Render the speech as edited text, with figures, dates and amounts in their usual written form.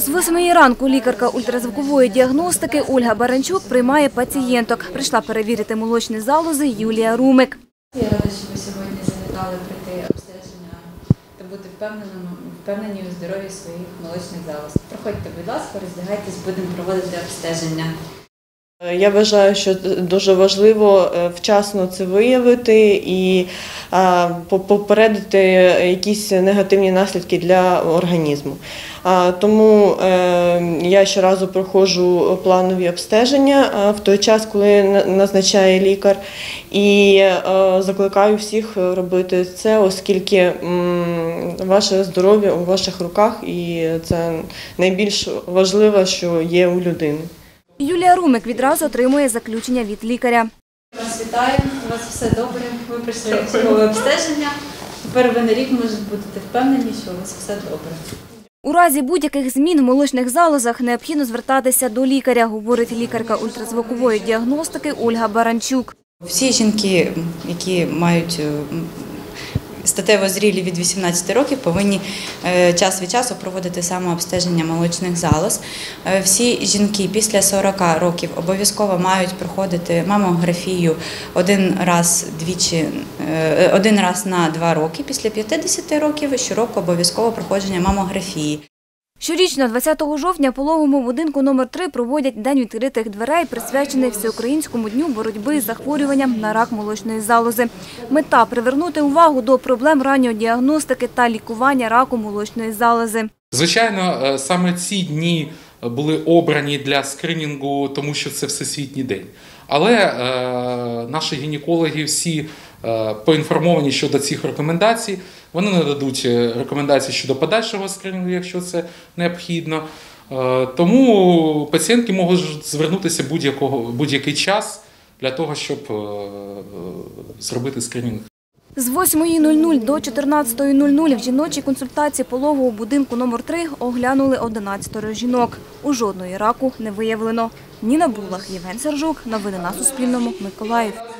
З 8 ранку лікарка ультразвукової діагностики Ольга Баранчук приймає пацієнток. Прийшла перевірити молочні залози Юлія Румик. Я рада, що ви сьогодні завітали прийти обстеження та бути впевнені у здоров'ї своїх молочних залоз. Проходьте, будь ласка, роздягайтесь, будемо проводити обстеження. Я вважаю, що дуже важливо вчасно це виявити і попередити якісь негативні наслідки для організму. Тому я щоразу проходжу планові обстеження в той час, коли назначає лікар, і закликаю всіх робити це, оскільки ваше здоров'я у ваших руках, і це найбільш важливе, що є у людини. Юлія Румик відразу отримує заключення від лікаря. Вас вітаю, у вас все добре, ви пройшли військове обстеження. Тепер ви на рік можете бути впевнені, що у вас все добре. У разі будь-яких змін в молочних залозах необхідно звертатися до лікаря, говорить лікарка ультразвукової діагностики Ольга Баранчук. Всі жінки, які мають статево зрілі від 18 років, повинні час від часу проводити самообстеження молочних залоз. Всі жінки після 40 років обов'язково мають проходити мамографію один раз на 2 роки. Після 50 років щороку обов'язково проходження мамографії. Щорічно, 20 жовтня, в пологовому будинку номер 3 проводять День відкритих дверей, присвячений Всеукраїнському дню боротьби з захворюванням на рак молочної залози. Мета – привернути увагу до проблем ранньої діагностики та лікування раку молочної залози. Звичайно, саме ці дні були обрані для скринінгу, тому що це Всесвітній день. Але наші гінекологи всі поінформовані щодо цих рекомендацій. Вони нададуть рекомендації щодо подальшого скринінгу, якщо це необхідно. Тому пацієнтки можуть звернутися будь-який час для того, щоб зробити скринінг. З 8:00 до 14:00 в жіночій консультації пологового будинку номер 3 оглянули 11 жінок. У жодної раку не виявлено. Ніна Булах, Євген Сержук. Новини на Суспільному. Миколаїв.